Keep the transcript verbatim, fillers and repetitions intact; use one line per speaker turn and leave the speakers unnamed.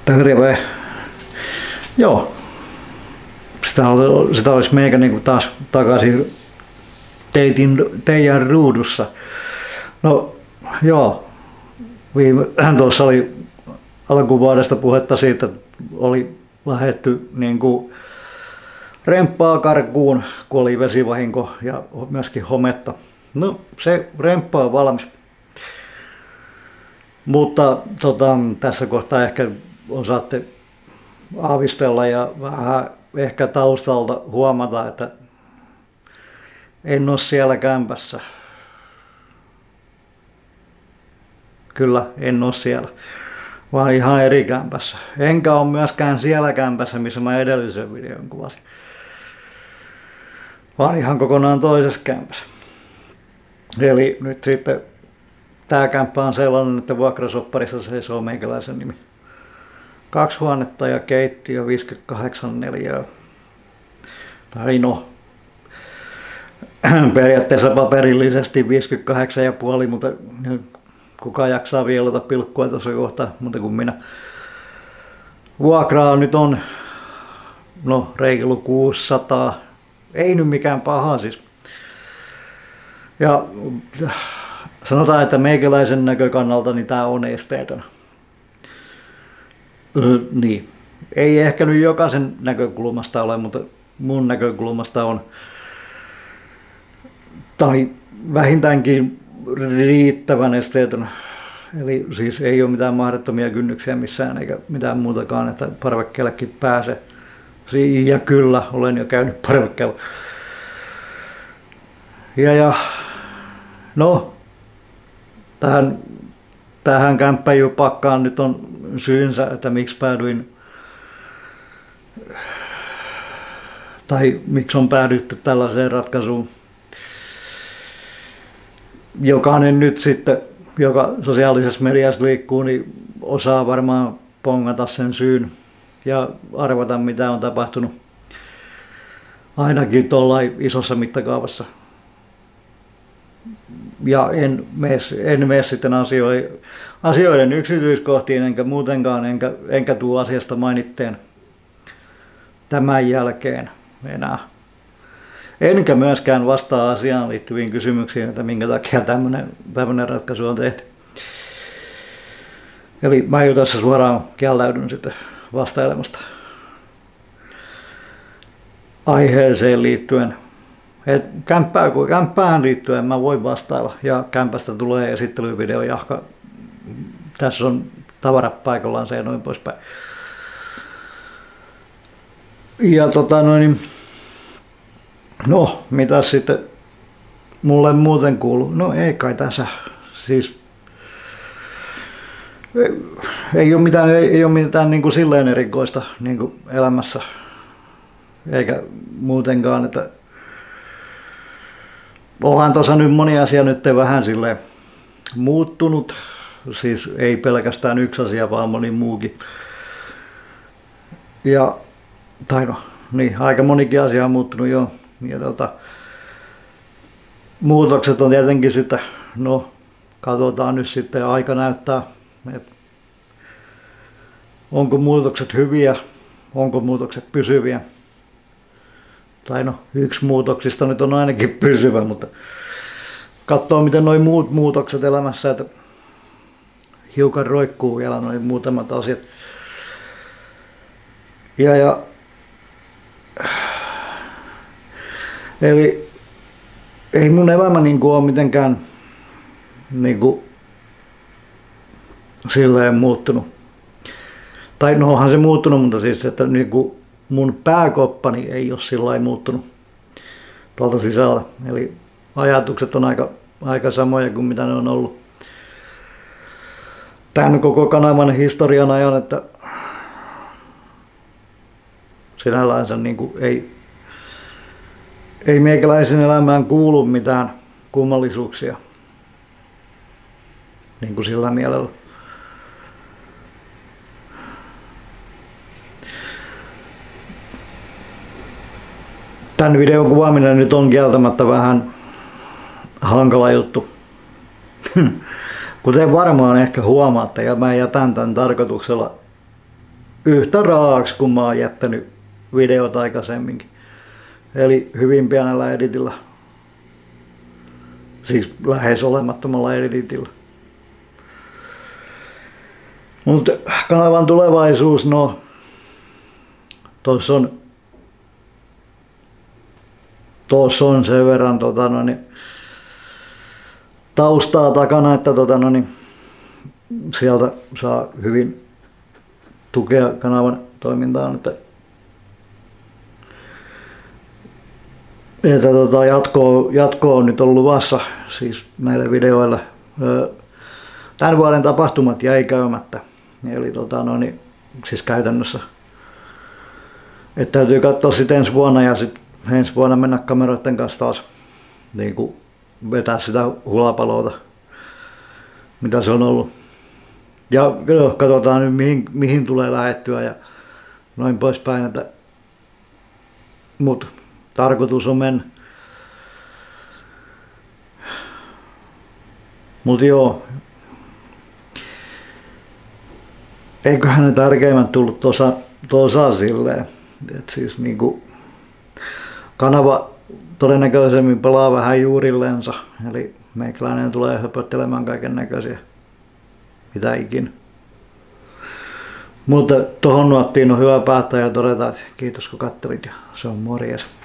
Terve. Joo. Sitä, oli, sitä olisi meikä niinku taas takaisin teitin, teidän ruudussa. No joo. Viime, tuossa oli alkuvuodesta puhetta siitä, että oli lähdetty niinku remppaa karkuun, kun oli vesivahinko ja myöskin hometta. No se remppa on valmis. Mutta tota, tässä kohtaa ehkä osaatte aavistella ja vähän ehkä taustalta huomata, että en ole siellä kämpässä. Kyllä, en ole siellä, vaan ihan eri kämpässä. Enkä ole myöskään siellä kämpässä, missä mä edellisen videon kuvasin, vaan ihan kokonaan toisessa kämpässä. Eli nyt sitten tää kämppä on sellainen, että vuokrasopparissa seisoo meikäläisen nimi. Kaksi huonetta ja keittiö, viisikymmentäkahdeksan neliöä. Tai no, periaatteessa paperillisesti viisikymmentäkahdeksan pilkku viisi, mutta kuka jaksaa vielata pilkkua tuossa kohtaa, mutta kuin minä. Vuokraa nyt on, no reilu kuusisataa, ei nyt mikään paha siis. Ja sanotaan, että meikäläisen näkökannalta niin tää on esteetön. Niin. Ei ehkä nyt jokaisen näkökulmasta ole, mutta mun näkökulmasta on. Tai vähintäänkin riittävän esteetön. Eli siis ei ole mitään mahdottomia kynnyksiä missään eikä mitään muutakaan, että parvekkeellekin pääsee. Ja kyllä, olen jo käynyt parvekkeella. Ja ja, no, tähän, tähän kämppäjupakkaan nyt on syynsä, että miksi päädyin, tai miksi on päädytty tällaiseen ratkaisuun. Jokainen nyt sitten, joka sosiaalisessa mediassa liikkuu, niin osaa varmaan pongata sen syyn ja arvata, mitä on tapahtunut. Ainakin tuolla isossa mittakaavassa. Ja en mene, en mene sitten asioiden, asioiden yksityiskohtiin enkä muutenkaan, enkä, enkä tuu asiasta mainitteen tämän jälkeen enää. Enkä myöskään vastaa asiaan liittyviin kysymyksiin, että minkä takia tämmöinen, tämmöinen ratkaisu on tehty. Eli mä jo tässä suoraan kieltäydyn sitten vastailemasta aiheeseen liittyen. Et kämppään, kämppään liittyen mä voin vastailla ja kämpästä tulee esittelyvideo jahka. Tässä on tavarat paikallaan se ja noin poispäin. Ja tota noin, no mitäs sitten mulle muuten kuuluu? No ei kai tässä siis ei, ei ole mitään, ei, ei ole mitään niin kuin silleen erikoista niin kuin elämässä eikä muutenkaan, että onhan tuossa nyt moni asia nyt vähän silleen muuttunut, siis ei pelkästään yksi asia, vaan moni muukin. Ja, tai no, niin, aika monikin asia on muuttunut jo. Ja tota, muutokset on tietenkin sitten, no katsotaan nyt sitten, aika näyttää, että onko muutokset hyviä, onko muutokset pysyviä. Tai no, yksi muutoksista nyt on ainakin pysyvä, mutta katsoo miten nuo muut muutokset elämässä, että hiukan roikkuu vielä noin muutamat asiat. Ja, ja eli ei mun elämä niinku ole mitenkään niinku silleen muuttunut. Tai no onhan se muuttunut, mutta siis että niinku mun pääkoppani ei ole sillä lailla muuttunut tuolta sisällä. Eli ajatukset on aika, aika samoja kuin mitä ne on ollut tämän koko kanavan historian ajan, että sinällänsä niin kuin ei, ei meikäläisen elämään kuulu mitään kummallisuuksia niin kuin sillä mielellä. Tämän videon kuvaaminen nyt on kieltämättä vähän hankala juttu. Kuten varmaan ehkä huomaatte, ja mä jätän tämän tarkoituksella yhtä raaksi kun mä oon jättänyt videot aikaisemminkin. Eli hyvin pienellä editillä. Siis lähes olemattomalla editillä. Mutta kanavan tulevaisuus, no tuossa on, tuossa on sen verran tota, no, niin, taustaa takana, että tota, no, niin, sieltä saa hyvin tukea kanavan toimintaan, että, että tota, jatkoa, jatkoa on nyt ollut luvassa siis näille videoille. Tämän vuoden tapahtumat jäi käymättä, eli tota, no, niin, siis käytännössä. Että täytyy katsoa sitten ensi vuonna ja sitten ensi vuonna mennä kameroiden kanssa taas niin kuin vetää sitä hulapaloota, mitä se on ollut. Ja katsotaan nyt mihin, mihin tulee lähettyä ja noin poispäin. Että, mut tarkoitus on mennä. Mut joo. Eiköhän ne tärkeimmät tullut tuossa, tuossa silleen, että siis niinku kanava todennäköisemmin pelaa vähän juurillensa, eli meikäläinen tulee höpöttelemään kaiken näköisiä, mitä ikinä. Mutta tohon nuottiin on hyvä päättää ja todeta, että kiitos kun kattelit ja se on morjes.